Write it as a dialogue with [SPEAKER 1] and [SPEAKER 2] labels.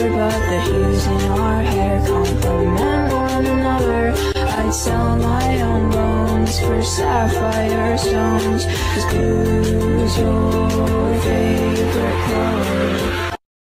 [SPEAKER 1] color, but the hues in our hair complement one another. I'd sell my own bones for sapphire stones. 'Cause blue's your favorite color.